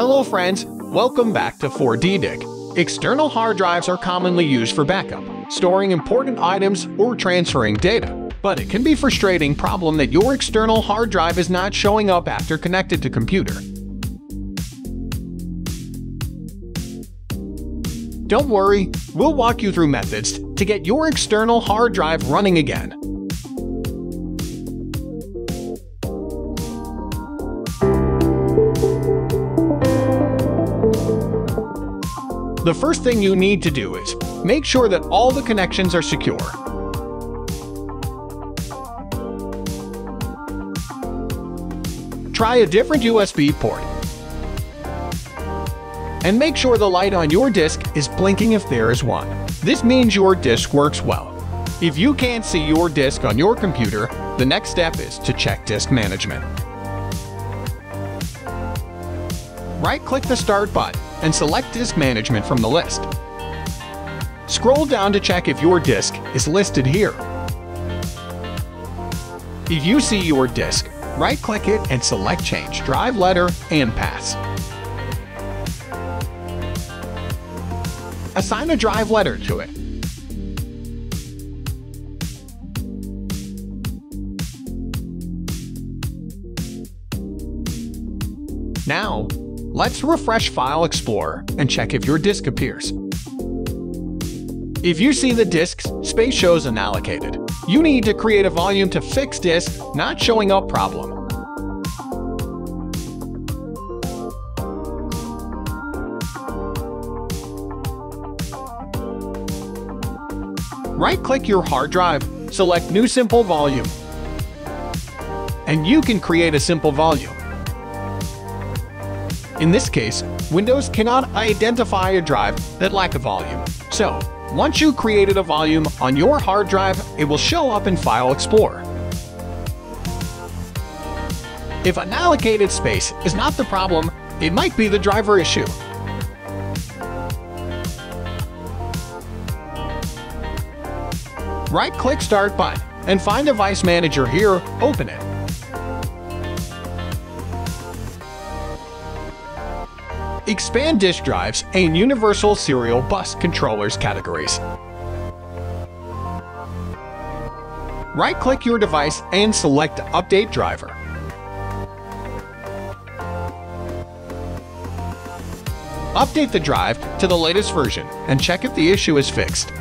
Hello friends, welcome back to 4DDiG. External hard drives are commonly used for backup, storing important items, or transferring data. But it can be a frustrating problem that your external hard drive is not showing up after connected to computer. Don't worry, we'll walk you through methods to get your external hard drive running again. The first thing you need to do is make sure that all the connections are secure. Try a different USB port. And make sure the light on your disk is blinking if there is one. This means your disk works well. If you can't see your disk on your computer, the next step is to check disk management. Right-click the Start button and select Disk Management from the list. Scroll down to check if your disk is listed here. If you see your disk, right-click it and select Change Drive Letter and Paths. Assign a drive letter to it. Now, let's refresh File Explorer and check if your disk appears. If you see the disk's space shows unallocated, you need to create a volume to fix disk not showing up problem. Right-click your hard drive, select New Simple Volume, and you can create a simple volume. In this case, Windows cannot identify a drive that lacks a volume. So, once you created a volume on your hard drive, it will show up in File Explorer. If unallocated space is not the problem, it might be the driver issue. Right-click Start button and find Device Manager here, open it. Expand disk drives and Universal Serial Bus Controllers categories. Right-click your device and select Update Driver. Update the drive to the latest version and check if the issue is fixed.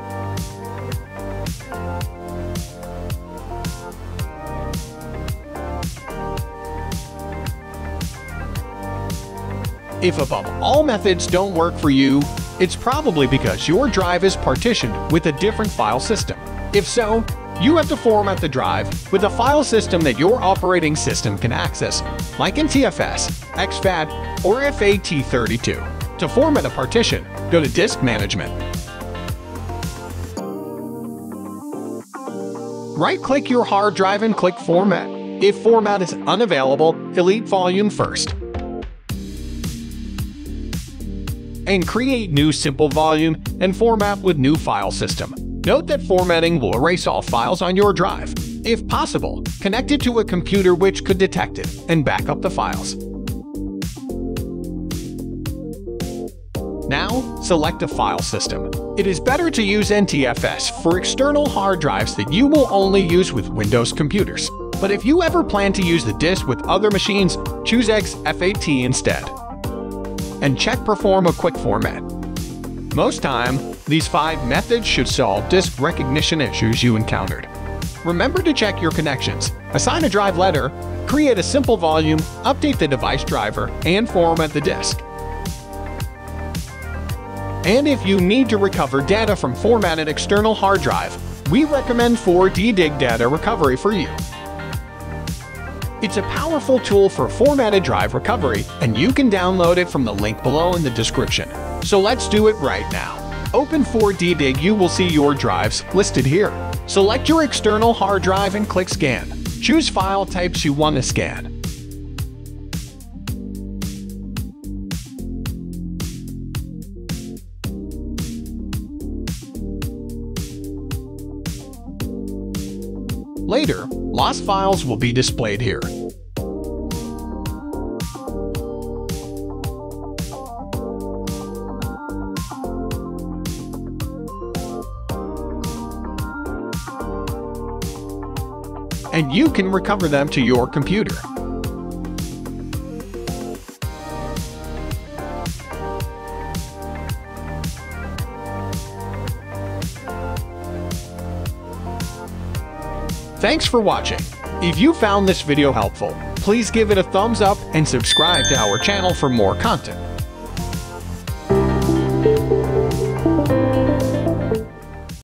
If above all methods don't work for you, it's probably because your drive is partitioned with a different file system. If so, you have to format the drive with a file system that your operating system can access, like NTFS, exFAT, or FAT32. To format a partition, go to Disk Management. Right-click your hard drive and click Format. If Format is unavailable, delete Volume first. And create New Simple Volume and format with new file system. Note that formatting will erase all files on your drive. If possible, connect it to a computer which could detect it and back up the files. Now, select a file system. It is better to use NTFS for external hard drives that you will only use with Windows computers. But if you ever plan to use the disk with other machines, choose exFAT instead. And check Perform a Quick Format. Most time, these 5 methods should solve disk recognition issues you encountered. Remember to check your connections, assign a drive letter, create a simple volume, update the device driver, and format the disk. And if you need to recover data from formatted external hard drive, we recommend 4DDiG Data Recovery for you. It's a powerful tool for formatted drive recovery, and you can download it from the link below in the description. So let's do it right now. Open 4DDiG, you will see your drives listed here. Select your external hard drive and click Scan. Choose file types you want to scan. Later, lost files will be displayed here. and you can recover them to your computer. Thanks for watching. If you found this video helpful, please give it a thumbs up and subscribe to our channel for more content.